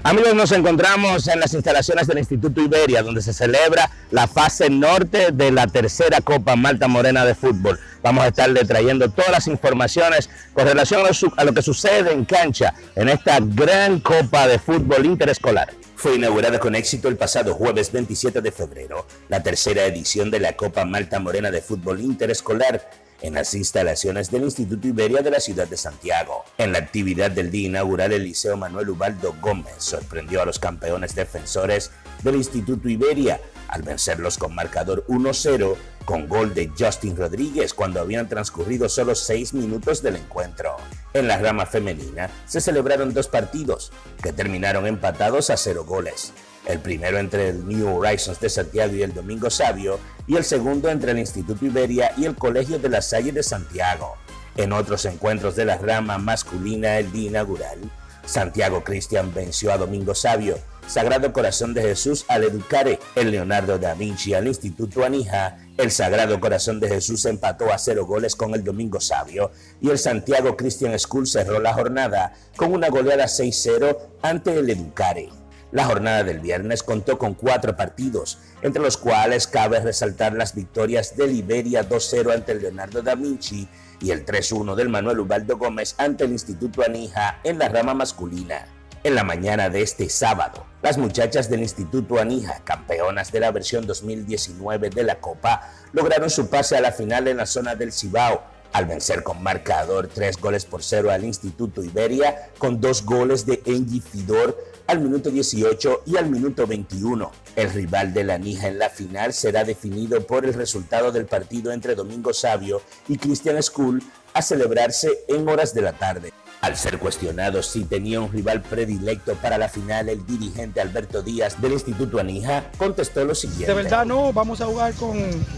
Amigos, nos encontramos en las instalaciones del Instituto Iberia, donde se celebra la fase norte de la tercera Copa Malta Morena de Fútbol. Vamos a estarle trayendo todas las informaciones con relación a lo que sucede en cancha en esta gran Copa de Fútbol Interescolar. Fue inaugurada con éxito el pasado jueves 27 de febrero, la tercera edición de la Copa Malta Morena de Fútbol Interescolar, en las instalaciones del Instituto Iberia de la ciudad de Santiago. En la actividad del día inaugural, el Liceo Manuel Ubaldo Gómez sorprendió a los campeones defensores del Instituto Iberia al vencerlos con marcador 1-0 con gol de Justin Rodríguez cuando habían transcurrido solo 6 minutos del encuentro. En la rama femenina se celebraron dos partidos que terminaron empatados a 0 goles. El primero entre el New Horizons de Santiago y el Domingo Savio, y el segundo entre el Instituto Iberia y el Colegio de la Salle de Santiago. En otros encuentros de la rama masculina el día inaugural, Santiago Cristian venció a Domingo Savio, Sagrado Corazón de Jesús al Educare, el Leonardo da Vinci al Instituto Anija, el Sagrado Corazón de Jesús empató a 0 goles con el Domingo Savio y el Santiago Christian School cerró la jornada con una goleada 6-0 ante el Educare. La jornada del viernes contó con 4 partidos, entre los cuales cabe resaltar las victorias del Iberia 2-0 ante el Leonardo da Vinci y el 3-1 del Manuel Ubaldo Gómez ante el Instituto Anija en la rama masculina. En la mañana de este sábado, las muchachas del Instituto Anija, campeonas de la versión 2019 de la Copa, lograron su pase a la final en la zona del Cibao, al vencer con marcador 3-0 al Instituto Iberia, con 2 goles de Engie Fidor al minuto 18 y al minuto 21. El rival de la Anija en la final será definido por el resultado del partido entre Domingo Savio y Christian School a celebrarse en horas de la tarde. Al ser cuestionado si tenía un rival predilecto para la final, el dirigente Alberto Díaz del Instituto Anija contestó lo siguiente. De verdad no, vamos a jugar con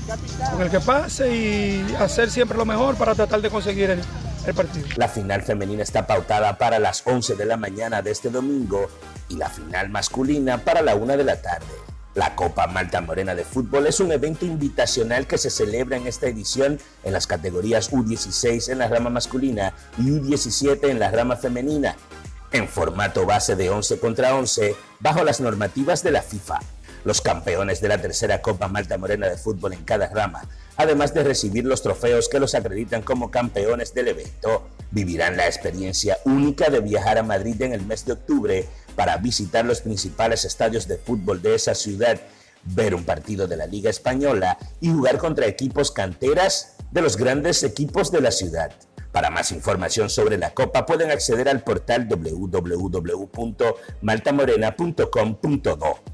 el que pase y hacer siempre lo mejor para tratar de conseguir el partido. La final femenina está pautada para las 11 de la mañana de este domingo y la final masculina para la 1 de la tarde. La Copa Malta Morena de Fútbol es un evento invitacional que se celebra en esta edición en las categorías U16 en la rama masculina y U17 en la rama femenina, en formato base de 11 contra 11, bajo las normativas de la FIFA. Los campeones de la tercera Copa Malta Morena de Fútbol en cada rama, además de recibir los trofeos que los acreditan como campeones del evento, vivirán la experiencia única de viajar a Madrid en el mes de octubre para visitar los principales estadios de fútbol de esa ciudad, ver un partido de la Liga Española y jugar contra equipos canteras de los grandes equipos de la ciudad. Para más información sobre la Copa pueden acceder al portal www.maltamorena.com.do.